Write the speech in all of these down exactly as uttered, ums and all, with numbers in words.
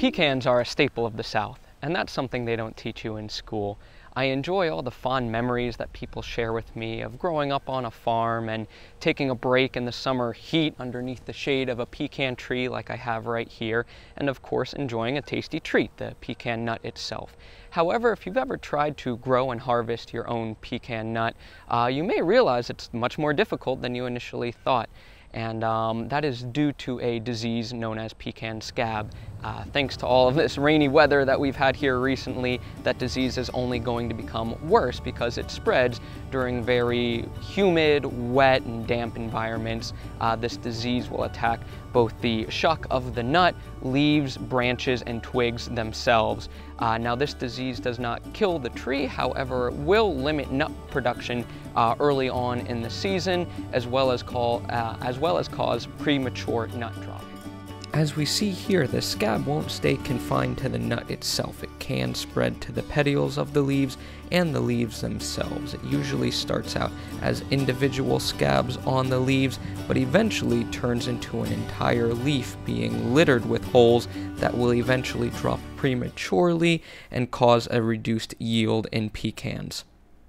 Pecans are a staple of the South, and that's something they don't teach you in school. I enjoy all the fond memories that people share with me of growing up on a farm and taking a break in the summer heat underneath the shade of a pecan tree like I have right here, and of course enjoying a tasty treat, the pecan nut itself. However, if you've ever tried to grow and harvest your own pecan nut, uh, you may realize it's much more difficult than you initially thought. And um, that is due to a disease known as Pecan Scab. Uh, thanks to all of this rainy weather that we've had here recently, that disease is only going to become worse because it spreads during very humid, wet, and damp environments. Uh, this disease will attack both the shuck of the nut, leaves, branches, and twigs themselves. Uh, now, this disease does not kill the tree, however, it will limit nut production uh, early on in the season, as well as, call, uh, as well as cause premature nut drop. As we see here, the scab won't stay confined to the nut itself. It can spread to the petioles of the leaves and the leaves themselves. It usually starts out as individual scabs on the leaves, but eventually turns into an entire leaf being littered with holes that will eventually drop prematurely and cause a reduced yield in pecans.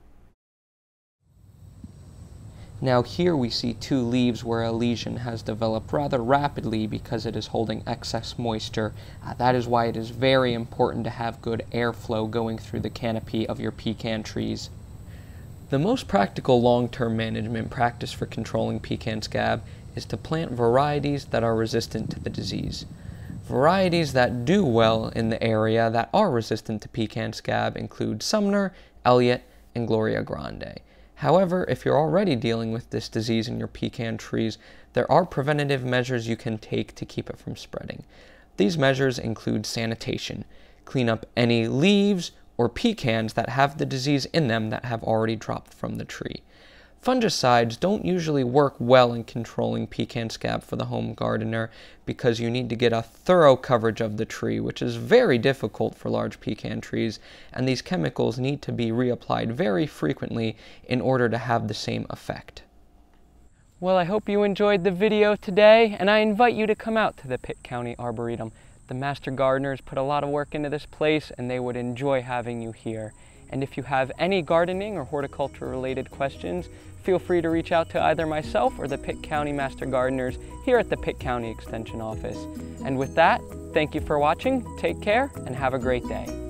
Now here we see two leaves where a lesion has developed rather rapidly because it is holding excess moisture. Uh, that is why it is very important to have good airflow going through the canopy of your pecan trees. The most practical long-term management practice for controlling pecan scab is to plant varieties that are resistant to the disease. Varieties that do well in the area that are resistant to pecan scab include Sumner, Elliott, and Gloria Grande. However, if you're already dealing with this disease in your pecan trees, there are preventative measures you can take to keep it from spreading. These measures include sanitation. Clean up any leaves or pecans that have the disease in them that have already dropped from the tree. Fungicides don't usually work well in controlling pecan scab for the home gardener because you need to get a thorough coverage of the tree, which is very difficult for large pecan trees, and these chemicals need to be reapplied very frequently in order to have the same effect. Well, I hope you enjoyed the video today, and I invite you to come out to the Pitt County Arboretum. The master gardeners put a lot of work into this place, and they would enjoy having you here. And if you have any gardening or horticulture related questions, feel free to reach out to either myself or the Pitt County Master Gardeners here at the Pitt County Extension Office. And with that, thank you for watching, take care, and have a great day.